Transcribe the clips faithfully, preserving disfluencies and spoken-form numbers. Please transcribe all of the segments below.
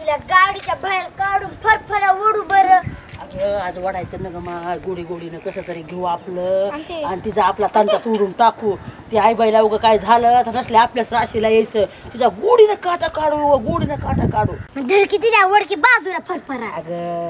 तिला गाडीच्या बाहेर काढून फरफरा ओढू बरं. अगं आज वाढायचं ना ग मा गोडी गोडीनं कसं तरी घेऊ आपलं आणि तिचा आपला तंचा तोडून टाकू. ती आई बाईला उगं काय झालं तर नसले आपल्या साशीला यायचं तिचा गोडीनं काटा काढू गोडीनं काटा काढू धडकी तिला वडकी बाजूला फरफरा. अगं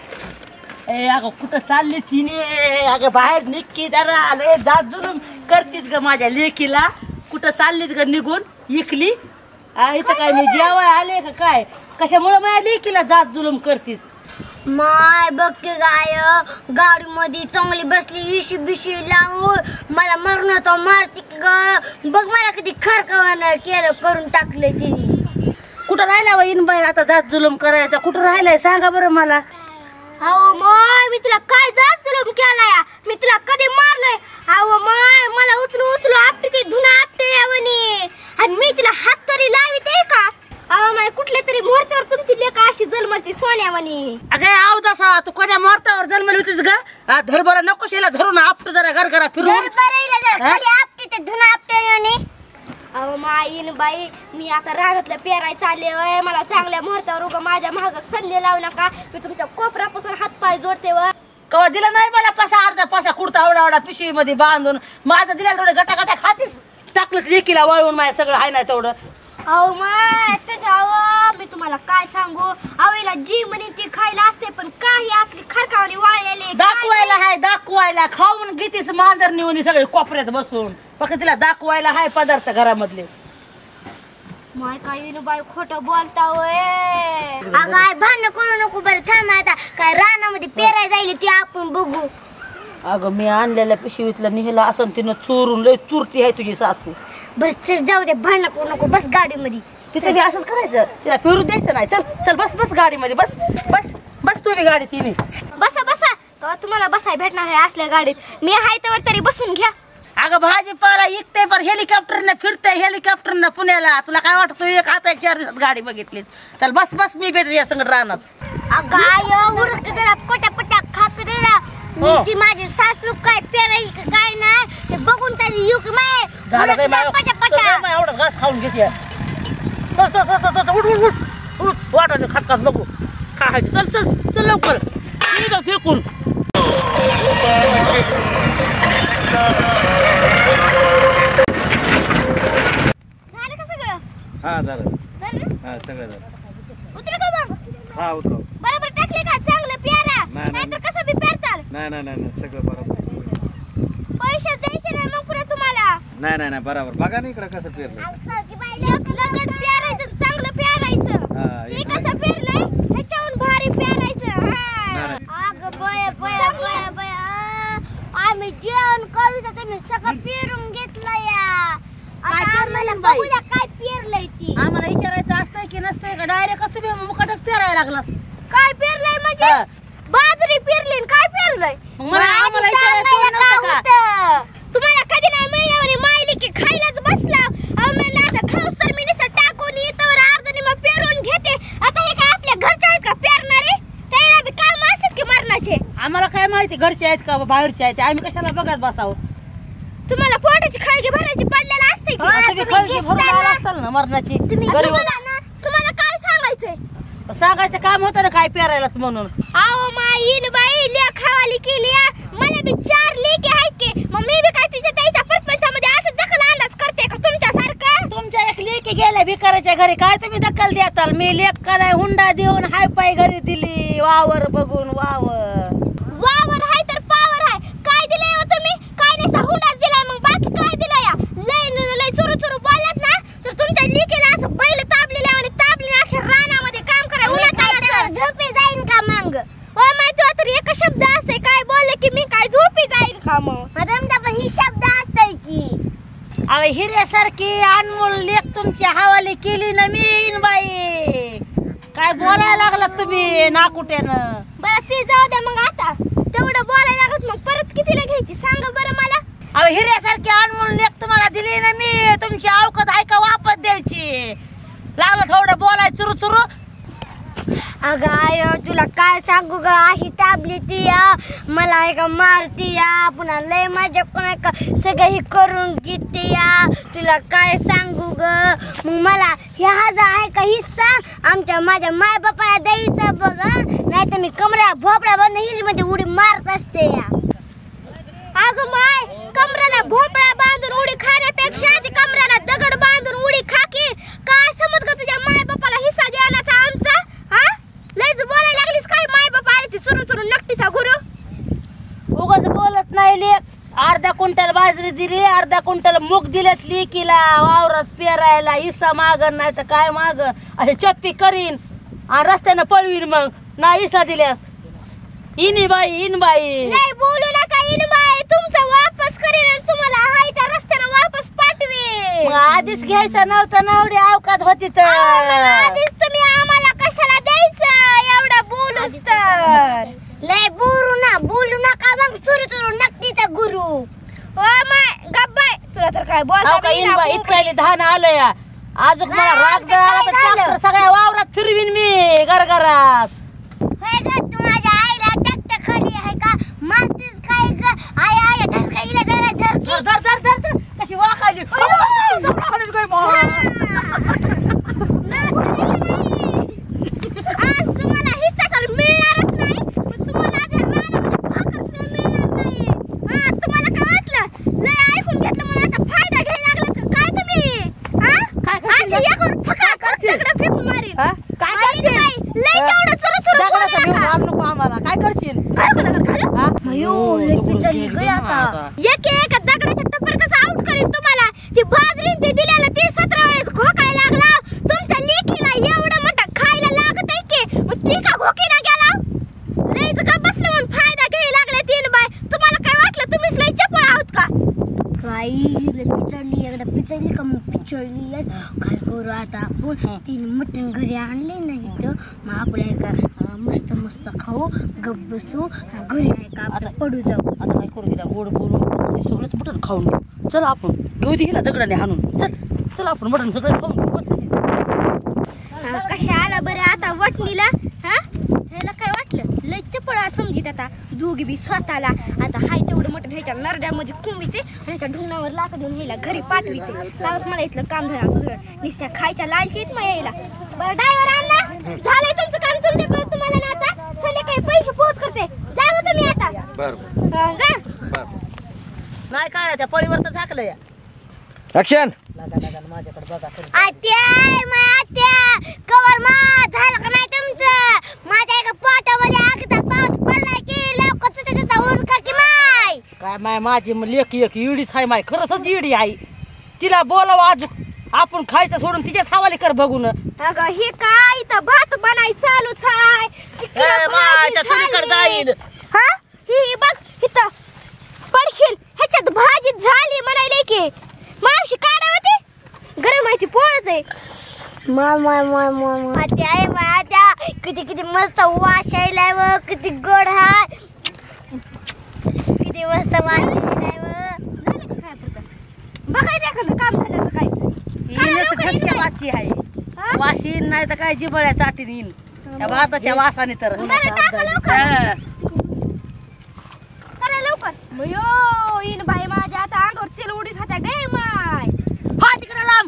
ए अगं कुठं चालली चिने अगं बाहेर निक्की जरा आले जात जुलूम करतीस ग माझ्या लेकीला. कुठं चाललीच ग निघून इकली इथं काय मी जेवाय आले का काय कशामुळे माझ्या लेकीला जात जुलूम करतीस. माय बघते गाय गाडी मध्ये चांगली बसली इशी बिशी लावून मला मरण तो मारती ग. बघ मला किती खरकावानं केलं करून टाकलं तिने. कुठं राहिला व इन बाई आता जात जुलूम करायचा कुठं राहिलाय सांगा बरं मला. अहो माय मी तुला काय जात जुलूम केलाय मी तुला कधी मारलंय. अहो माय मला उचलू उचलू आपटे ते धुना आपटे यावनी आणि मी तिला हात तरी लाविते का. अहो माय कुठल्या तरी मुहूर्तावर तुमची लेक अशी जन्मती सोन्यावनी. अगं आव तसा तू कोण्या मुहूर्तावर जन्मली होतीस ग. धर बरं नको शेला धरून आपटू जरा घर घरा फिरून आपटे ते धुना आपटे यावनी. अहो माईन बाई मी आता रानातल्या पेराय चालले वय मला चांगल्या मुहूर्तावर उगा माझ्या महाग संधी लावू नका. मी तुमच्या कोपरापासून हात पाय जोडते व. कवा दिला नाही मला पसा अर्धा पसा कुर्ता एवढा एवढा पिशवी मध्ये बांधून माझं दिला थोडे गटा गटा खातीस टाकलंच लेकीला वळवून माझ्या सगळं आहे ना तेवढं. अहो माय त्याच्या मी तुम्हाला काय सांगू आवीला जी म्हणे ती खायला असते पण काही असली खरकावणी वाळलेले दाखवायला हाय दाखवायला खाऊन घेतीस मांजर नेऊन सगळे कोपऱ्यात बसून फक्त तिला दाखवायला हाय पदार्थ घरामधले. माय काय बाई खोटं बोलता वय. अगं आय भांडण करू नको बरं थांब आता काय रानामध्ये पेराय जाईल ती आपण बघू. अगं मी आणलेल्या पिशवीतलं निघाला असं तिनं चोरून लय चुरती आहे तुझी सासू. बरं जाऊ दे भांडण करू नको बस गाडीमध्ये. तिथे बी असंच करायचं तिला फिरू द्यायचं नाही. चल चल बस बस गाडीमध्ये बस बस बस तू बी गाडी तिने बसा बसा तर तुम्हाला बसाय भेटणार आहे असल्या गाडीत मी आहे तर तरी बसून घ्या. अगं भाजीपाला इकते पर हेलिकॉप्टरने फिरते हेलिकॉप्टरने पुण्याला तुला काय वाटतं एक आता चार दिवसात गाडी बघितलीस. चल बस बस मी भेट या संगत राहणार. अगं आय उरक त्याला पटा पटा खात रेडा मी ती माझी सासू काय पेराई काय नाही ते बघून तरी येऊ की माय पटा पटा एवढं घास खाऊन घेते. चल चल चल चल उठ उठ उठ उठ वाटाने खात खात नको खायचं. चल चल चल लवकर फेकून. झालं का सगळं. हा झालं हा सगळं झालं. उतर का मग. हा उतरव बरोबर टाकले का चांगलं पेरा नाही नाहीतर कसं बी पेरताल. नाही नाही नाही सगळं बरोबर. पैसे द्यायचे नाही मग पुन्हा तुम्हाला. नाही नाही नाही बरोबर बघा ना इकडं कसं पेरलं. लगड पेरायचं चांगलं पेरायचं. हे कसं पेरलंय ह्याच्याहून भारी पेरायचं. अगं बय बय बय बय आम्ही जेवण करू तर तुम्ही सगळं पेरून घेतलं या. आम्हाला बघू द्या काय पेरलंय ती. आम्हाला विचारायचं असतंय की नसतंय का डायरेक्ट तुम्ही मुकाटच पेरायला लागला. काय पेरलंय म्हणजे बाजरी पेरली काय पेरलंय. आम्हाला विचारायचं तुम्हाला कधी नाही मिळाली मायली की खायलाच बसला. आता खाऊस तर मी नुसतं टाकून येतो अर्धनी मग पेरून घेते. आता हे काय आपल्या घरचे आहेत का पेरणारे त्याला बी काम असतात की मरणाचे. आम्हाला काय माहिती घरचे आहेत का बाहेरचे आहेत आम्ही कशाला बघत बसावं. तुम्हाला पोटाची खळगी भरायची पडलेला असते ना मरणाची. तुम्हाला काय सांगायचंय सांगायचं काम होतं ना काय पेरायला म्हणून. अहो माईन बाई लेख हवाली केली मला बी चार लेकी आहेत की मग मी बी काय तिच्या त्याच्या परपंचामध्ये असं दखल अंदाज करते का तुमच्यासारखं. तुमच्या एक लेकी गेल्या भिकाऱ्याच्या घरी काय तुम्ही दखल देताल. मी लेख कराय हुंडा देऊन हाय पाय घरी दिली वावर बघून वावर वावर हाय तर पावर हाय. काय दिलंय हो तुम्ही काय नाही हुंडाच दिलाय मग बाकी काय दिलंय. लय लय चुरू चुरू बोलत ना तर तुमच्या लेकीला असं बैल ताबलेल्या आणि ताबले अख्ख्या रानामध्ये काम कराय उन्हात झोपी जाईन का मग. हो माहिती तर एक शब्द असते काय बोलले की मी काय झोपी जाईन का मग. मॅडम पण ही शब्द असतंय की. अरे हिऱ्यासारखी अनमोल लेख तुमची हवाली केली ना मी बाई. काय बोलायला लागला तुम्ही नाकुट्यानं. बरं ते जाऊ द्या मग आता तेवढं बोलायला लागत मग परत कितीला घ्यायची सांगा बरं मला. अरे हिऱ्यासारखी अनमोल लेख तुम्हाला दिली ना मी तुमची अवकत ऐका वापस द्यायची. लागलं थोडं बोलाय चुरू चुरू अगं आय तुला काय सांगू ग अशी ताबली ती या मला एका मारती या पुन्हा लय माझ्या कोणा का सगळं हे करून घेते या तुला काय सांगू ग मग मला ह्याचा आहे का हिस्सा आमच्या माझ्या माय बापाला द्यायचा बघा नाही तर मी कमरा भोपळा बंद हिल मध्ये उडी मारत असते या अगं माय कमराला भोपळा बांधून उडी खाण्यापेक्षा ती कमराला दगड बांधून उडी खाकी काय समज ग तुझ्या माय बापाला हिस्सा द्यायचा आमचा हा लयच बोलायला लागलीस काय माय बापा आली ती सुरू सुरू नकटीचा गुरु उगाच बोलत नाही लेक अर्धा क्विंटल बाजरी दिली अर्धा क्विंटल मूग दिलेत लेकीला वावरात पेरायला हिस्सा मागन नाही तर काय माग असे चप्पी करीन आणि रस्त्यानं पळवीन मग ना हिस्सा दिल्यास इनी बाई इन बाई लय बोलू नका इन बाई तुमचं वापस करीन आणि तुम्हाला हाय त्या रस्त्यानं वापस पाठवे मग आधीच घ्यायचं नव्हतं ना एवढी अवकात होती तर आधीच तुम्ही आम्हाला कशाला द्यायचं एवढा बोलूस तर लय बोलू ना बोलू नका मग चुरू चुरू नकटीचा गुरु ओ माय गब्बाय तुला तर काय बोलता इन बाई इतकायले धान आलं या अजून मला राग जरा तर ट्रॅक्टर सगळ्या वावरात फिरवीन मी घरघरात होय ग तू माझ्या आईला टकटक खाली आहे का मारतीस काय ग आय आय धरकाईला जरा धरकी धर धर धर धर कशी वाकायली आज तुम्हाला हिस्सा तर मिळणारच नाही पण तुम्हाला आज रानामध्ये भाकर सुद्धा मिळणार नाही हा तुम्हाला काय वाटलं लय ऐकून घेतलं म्हणून आता फायदा घ्यायला लागलात का काय तुम्ही हा काय करशील? आज यावर फका करशील? दगड फेकून मारीन हा? काय आई करशील? बाई, लय तेवढं चुरू चुरू बोलू दगडाचं घेऊन नका. आण नको आम्हाला काय करशील घालू का दगड घालू हा? अयो हो, लय दगड पिचली गेली गया ना का आता. एक एक दगडाच्या टप्प्यातच आउट करीन तुम्हाला ती बाजरीन ते दिलेलं ते सतरा वेळेस घोकायला लागला तुमच्या लेकीला एवढं मोठं खायला लागत आहे की मग ती का घोकीना गेला लयच का बसलं म्हणून फायदा घ्यायला लागले तीन बाय तुम्हाला काय वाटलं तुम्हीच लय चपळ आहोत का काय लय पिचडली एकदा पिचडली का मग पिचडली काय करू आता आपण तीन मटण घरी आणले नाही तर मग आपण एका अं, मस्त मस्त खाऊ गप बसू आणि घरी आहे का आपण पडू जाऊ आता काय करू गेला गोड बोलून हे सगळंच मटण खाऊन घेऊ चल आपण घेऊ दे गेला दगडाने हाणून चल चल आपण मटण सगळं खाऊन घेऊ मस्त हा, कशा आला बरं आता वटणीला हा ह्याला काय वाटलं लय चपळा समजित आता दोघी बी स्वतःला आता हाय तेवढं मटण ह्याच्या नरड्यामध्ये कुंबिते आणि ह्याच्या ढुंगणावर लाकड देऊन ह्याला घरी पाठविते त्यावेळेस मला इथलं काम धरा सुधरण नुसत्या खायच्या लालचीत मग यायला बरं ड्रायव्हर अण्णा झालंय तुमचं काम तुमचे पण तुम्हाला ना आता संध्याकाळी पैसे पोहोच करते जावं तुम्ही आता बर हा, जा बर नाही काय त्या पळीवर तर झाकलं या ऍक्शन लागा लागा माझ्याकडे बघा खरं. आत्या मा आत्या कवर मा झालं का नाही तुमचं माझ्या एका पोटामध्ये आगीचा पाऊस पडलाय की लवकर त्याचा उरका की माय काय माय माझी मग लेक एक इडीच आहे माय खरंच इडी आहे तिला बोलावं अजून आपण खायचं सोडून तिच्याच हवाली कर बघून अगं हे काय इथं भात बनाय चालूच आहे तिकडं ए, माय, भाजी त्या चुलीकडे झाली. जाईन. हा ही ही बघ इथं पडशील ह्याच्यात भाजी झाली म्हणायले की मावशी काढावती गरम आहे ती पोळच आहे मा मा मा मा मा आत्या आहे मा आत्या किती किती मस्त वास यायलाय व किती गोड हाय किती मस्त वास यायलाय व झालं का काय पुरतं बघायचं एखादं काम झालं तर काय येणच घसक्या वाची आहे हा? वाशीन नाही तर काय जिबळ्या चाटीन येईन त्या भाताच्या वासाने तर बरं, टाका लवकर. हा. करा लवकर मयो इन बाई माझ्या आता अंगावर तेल उडीत होत्या गे माय हा तिकडे लांब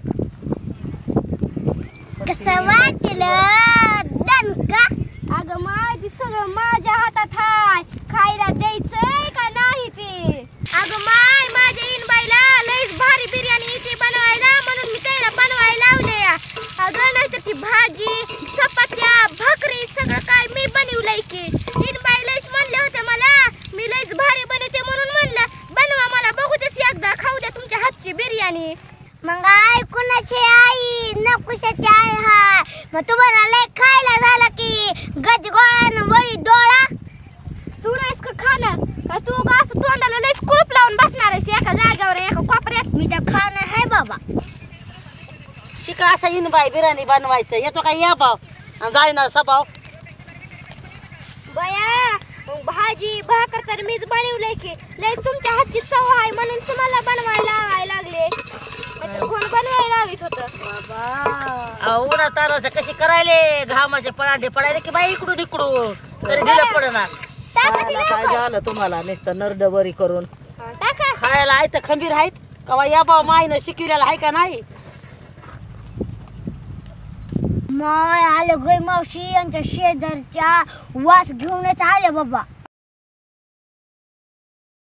कसं वाटलं दणका अगं माय ती सगळं माझ्या हातात हाय खायला द्यायचंय का नाही ते अगं माय माझ्या इन बाईला लईच भारी बिर्याणी इथे बनवायला म्हणून मी त्याला बनवायला लावले अगं नाही तर ती भाजी चपात्या भाकरी सगळं काय मी बनवलंय की इन बाई लईच म्हणले होते मला मी लईच भारी बनवते म्हणून म्हणलं बनवा मला बघू देस एकदा खाऊ द्या तुमच्या हातची बिर्याणी मग आई कुणाची आई नकुशाची आई हाय मग तुम्हाला लय खायला झाला की गजगोळा वळी डोळा तू नाहीस का खाणार का तू का असं तोंडाला लयच कुलूप लावून बसणार आहेस एका जागेवर एका कोपऱ्यात मी तर खाणार आहे बाबा शिका असा येईन बाई बिर्याणी बनवायचं येतो काय या भाव आणि जाईना सभाव बया मग भाजी भाकर तर मीच बनवलंय की लय तुमच्या हातची चव आहे म्हणून तुम्हाला बनवायला लावायला लागले नाहीतर कोण बनवायला लावित होतं अहो उन्हा ताराचं कशी करायले घामाचे पडाडे पडायले की बाई इकडून इकडून तरी गेलं पडणार टाका ती काय लवकर. झालं तुम्हाला नुसतं नरडबरी करून हा, टाका खायला आहे तर खंबीर आहेत कवा या बा माईनं शिकविलेला आहे का नाही माय आलं गय मावशी यांच्या शेजारच्या वास घेऊनच आले बाबा